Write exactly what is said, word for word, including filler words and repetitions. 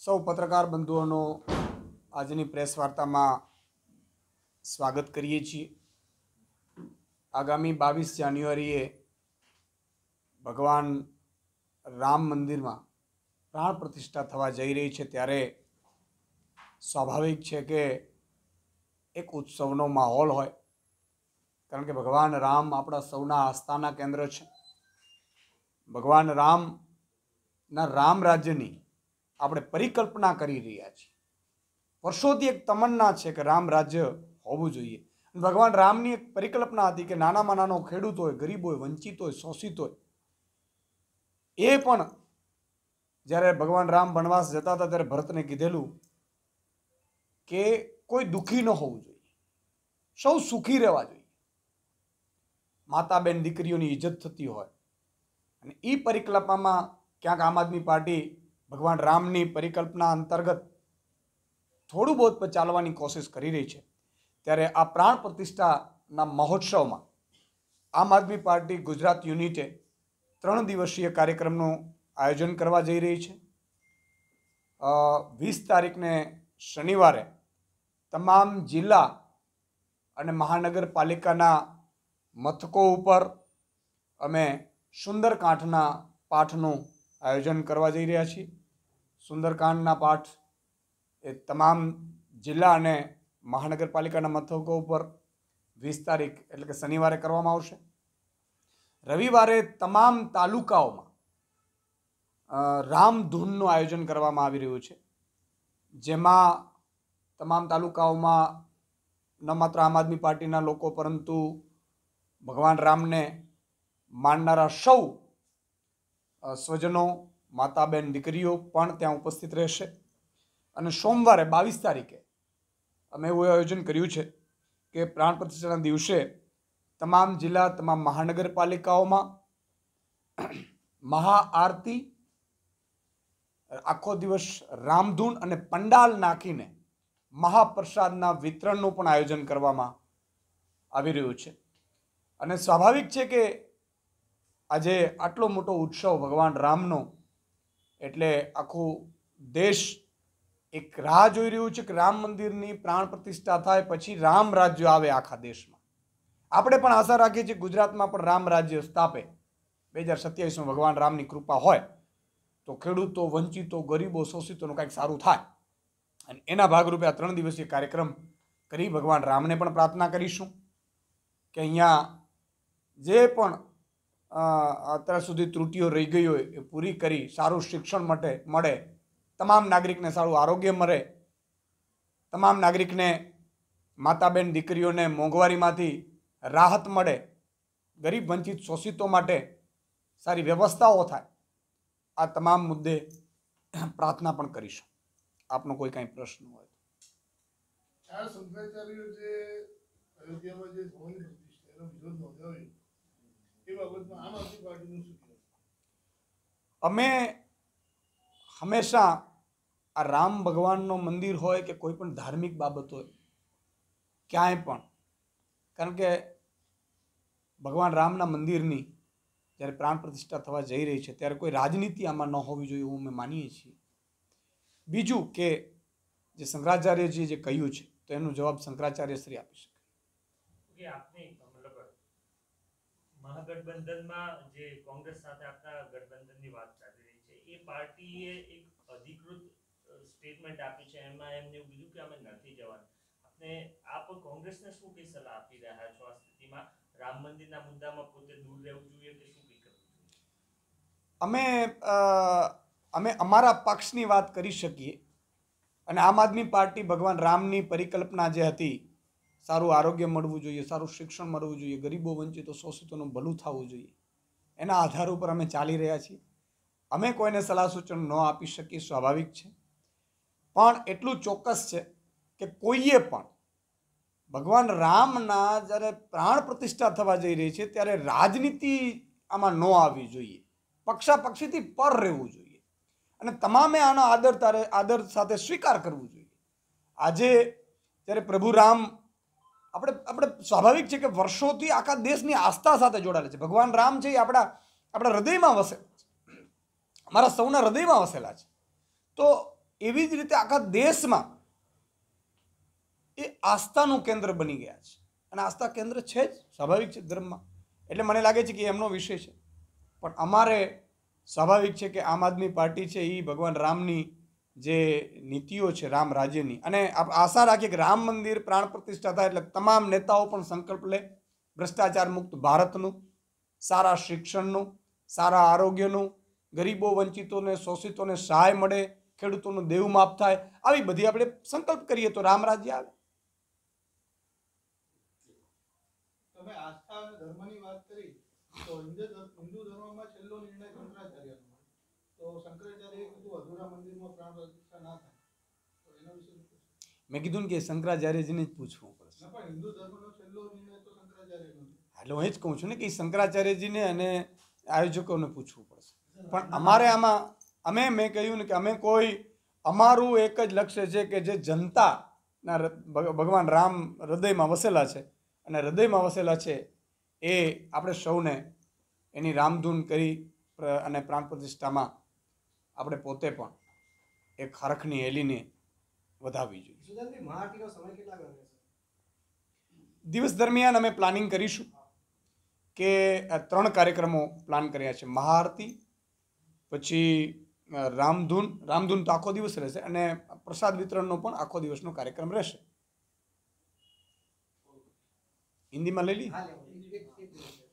સૌ પત્રકાર બંધુઓનો આજની પ્રેસ વાર્તામાં સ્વાગત કરીએ છીએ। આગામી બાવીસ જાન્યુઆરીએ ભગવાન રામ મંદિરમાં પ્રાણ પ્રતિષ્ઠા થવા જઈ રહી છે, ત્યારે સ્વાભાવિક છે કે એક ઉત્સવનો માહોલ હોય, કારણ કે ભગવાન રામ આપણા સૌના આસ્થાના કેન્દ્ર છે। ભગવાન રામના રામ રાજ્યની આપણે પરિકલ્પના કરી રહ્યા છીએ। વર્ષોથી એક તમન્ના છે કે રામ રાજ્ય હોવું જોઈએ। ભગવાન રામની એક પરિકલ્પના હતી કે નાનામાં નાનો ખેડૂત હોય, ગરીબ હોય, વંચિત હોય, શોષિત હોય, એ પણ જ્યારે ભગવાન રામ વનવાસ જતા હતા ત્યારે ભરતને કીધેલું કે કોઈ દુઃખી ન હોવું જોઈએ, સૌ સુખી રહેવા જોઈએ, માતા બેન દીકરીઓની ઇજ્જત થતી હોય। અને એ પરિકલ્પનામાં ક્યાંક આમ આદમી પાર્ટી ભગવાન રામની પરિકલ્પના અંતર્ગત થોડું બહુ ચાલવાની કોશિશ કરી રહી છે। ત્યારે આ પ્રાણ પ્રતિષ્ઠાના મહોત્સવમાં આમ આદમી પાર્ટી ગુજરાત યુનિટે ત્રણ દિવસીય કાર્યક્રમનું આયોજન કરવા જઈ રહી છે। વીસ તારીખને શનિવારે તમામ જિલ્લા અને મહાનગરપાલિકાના મથકો ઉપર અમે સુંદરકાંડના પાઠનું આયોજન કરવા જઈ રહ્યા છીએ। સુંદરકાંડના પાઠ એ તમામ જિલ્લા અને મહાનગરપાલિકાના મથકો ઉપર વીસ તારીખ એટલે કે શનિવારે કરવામાં આવશે। રવિવારે તમામ તાલુકાઓમાં રામધૂનનું આયોજન કરવામાં આવી રહ્યું છે, જેમાં તમામ તાલુકાઓમાં ન માત્ર આમ આદમી પાર્ટીના લોકો પરંતુ ભગવાન રામને માનનારા સૌ સ્વજનો, માતા બેન દીકરીઓ પણ ત્યાં ઉપસ્થિત રહેશે। અને સોમવારે બાવીસ તારીખે અમે એવું આયોજન કર્યું છે કે પ્રાણ પ્રતિષ્ઠાના દિવસે તમામ જિલ્લા, તમામ મહાનગરપાલિકાઓમાં મહાઆરતી, આખો દિવસ રામધૂન અને પંડાલ નાખીને મહાપ્રસાદના વિતરણનું પણ આયોજન કરવામાં આવી રહ્યું છે। અને સ્વાભાવિક છે કે આજે આટલો મોટો ઉત્સવ ભગવાન રામનો, એટલે આખું દેશ એક રાહ જોઈ રહ્યું છે કે રામ મંદિરની પ્રાણ પ્રતિષ્ઠા થાય પછી રામ રાજ્ય આવે આખા દેશમાં। આપણે પણ આશા રાખીએ છીએ ગુજરાતમાં પણ રામ રાજ્ય સ્થાપે। બે હજાર સત્યાવીસમાં ભગવાન રામની કૃપા હોય તો ખેડૂતો, વંચિતો, ગરીબો, શોષિતોનું કંઈક સારું થાય। અને એના ભાગરૂપે આ ત્રણ દિવસીય કાર્યક્રમ કરી ભગવાન રામને પણ પ્રાર્થના કરીશું કે અહીંયા જે પણ અત્યાર સુધી ત્રુટિઓ રહી ગઈ હોય એ પૂરી કરી સારું શિક્ષણ માટે મળે, તમામ નાગરિકને સારું આરોગ્ય મળે, તમામ નાગરિકને માતા બેન દીકરીઓને મોંઘવારીમાંથી રાહત મળે, ગરીબ વંચિત શોષિતો માટે સારી વ્યવસ્થાઓ થાય। આ તમામ મુદ્દે પ્રાર્થના પણ કરીશું। આપનો કોઈ કાંઈ પ્રશ્ન હોય ચાર શંકરાચાર્યો જે અયોધ્યામાં જે ભવનની પ્રતિષ્ઠા એનો વિરોધ નોંધાવ્યો એ બાબતમાં આમ આદમી પાર્ટીનું શું કહેવું? અમે હંમેશા આ રામ ભગવાનનો મંદિર હોય કે કોઈ પણ ધાર્મિક બાબત હોય, ક્યાંય પણ, કારણ કે ભગવાન રામના મંદિરની જ્યારે પ્રાણ પ્રતિષ્ઠા થવા જઈ રહી છે ત્યારે કોઈ રાજનીતિ આમાં ન હોવી જોઈએ એવું અમે માનીએ છીએ। બીજું કે જે શંકરાચાર્યજીએ જે કહ્યું છે તો એનો જવાબ શંકરાચાર્ય શ્રી આપી શકે। મહાગઠબંધનમાં જે કોંગ્રેસ સાથે આપના ગઠબંધનની વાત ચાલી રહી છે, એ પાર્ટીએ એક અધિકૃત સ્ટેટમેન્ટ આપી છે, એમાં એમને એવું કીધું કે અમે નથી જવાના। આપને આપ કોંગ્રેસને શું કઈ સલાહ આપી રહ્યા છો આ સ્થિતિમાં? રામ મંદિરના મુદ્દામાં પોતે દૂર રહેવું જોઈએ કે શું કઈ કરવું જોઈએ? અમે અમે અમારા પક્ષની વાત કરી શકીએ, અને આમ આદમી પાર્ટી ભગવાન રામની પરિકલ્પના જે હતી, સારું આરોગ્ય મળવું જોઈએ, સારું શિક્ષણ મળવું જોઈએ, ગરીબો, વંચિતો, શોષિતોનું ભલું થવું જોઈએ, એના આધાર ઉપર અમે ચાલી રહ્યા છીએ। અમે કોઈને સલાહ સૂચન ન આપી શકીએ, સ્વાભાવિક છે, પણ એટલું ચોક્કસ છે કે કોઈએ પણ ભગવાન રામના જ્યારે પ્રાણ પ્રતિષ્ઠા થવા જઈ રહી છે ત્યારે રાજનીતિ આમાં ન આવવી જોઈએ, પક્ષાપક્ષીથી પર રહેવું જોઈએ, અને તમામે આનો આદર તારે આદર સાથે સ્વીકાર કરવું જોઈએ। આજે જ્યારે પ્રભુ રામ આપણે આપણે સ્વાભાવિક છે કે વર્ષોથી આખા દેશની આસ્થા સાથે જોડાયેલા છે। ભગવાન રામ છે એ આપણા આપણા હૃદયમાં વસેલા છે, અમારા સૌના હૃદયમાં વસેલા છે। તો એવી જ રીતે આખા દેશમાં એ આસ્થાનું કેન્દ્ર બની ગયા છે. અને આસ્થા કેન્દ્ર છે જ, સ્વાભાવિક છે ધર્મમાં. એટલે મને લાગે છે કે એમનો વિષય છે. પણ અમારે સ્વાભાવિક છે કે આમ આદમી પાર્ટી છે એ ભગવાન રામની જે નીતિઓ છે રામ રાજ્યની, અને આપણે આશા રાખીએ કે રામ મંદિર પ્રાણ પ્રતિષ્ઠા થાય એટલે તમામ નેતાઓ પણ સંકલ્પ લે ભ્રષ્ટાચાર મુક્ત ભારતનું, સારા શિક્ષણનું, સારા આરોગ્યનું, ગરીબો વંચિતોને શોષિતોને સહાય મળે, ખેડૂતોનું દેવું માફ થાય, આવી બધી આપણે સંકલ્પ કરીએ તો રામ રાજ્ય આવે. તમે આસ્થા અને ધર્મની વાત કરી તો હિન્દુ ધર્મ- હિન્દુ ધર્મમાં છેલ્લો નિર્ણય શંકરાચાર્યનો હોય. તો શંકરાચાર્યએ કીધું અધૂરા મંદિરમાં પ્રાણ પ્રતિષ્ઠા ના થાય. તો એના વિશે શું કહેશો? મેં કીધું ને કે શંકરાચાર્યજીને જ પૂછવું પડશે. ના, પણ હિન્દુ ધર્મનો છેલ્લો નિર્ણય તો શંકરાચાર્યનો છે. એટલે હું એ જ કહું છું ને કે શંકરાચાર્યજીને અને આયોજકોને પૂછવું પડશે. પણ અમારે આમાં અમે મેં કહ્યું ને કે અમે કોઈ અમારું એક જ લક્ષ્ય છે કે જે જનતાના હૃ- ભગ- ભગવાન રામ હૃદયમાં વસેલા છે અને હૃદયમાં વસેલા છે એ આપણે સૌને એની રામધૂન કરી પ્ર- અને પ્રાણ પ્રતિષ્ઠામાં આપણે પોતે પણ એક હરખની હેલીને વધાવવી જોઈએ. સુજાનભાઈ, મહાઆરતીનો સમય કેટલા વાગે રહેશે? દિવસ દરમિયાન અમે પ્લાનિંગ કરીશું કે આ ત્રણ કાર્યક્રમો પ્લાન કર્યા છે. મહાઆરતી, પછી અ, રામધૂન રામધૂન તો આખો દિવસ રહેશે અને પ્રસાદ વિતરણનો પણ આખો દિવસનો કાર્યક્રમ રહેશે. હિન્દીમાં લઈ લી હા, લેવો. એક- એક- એક મિનિટ.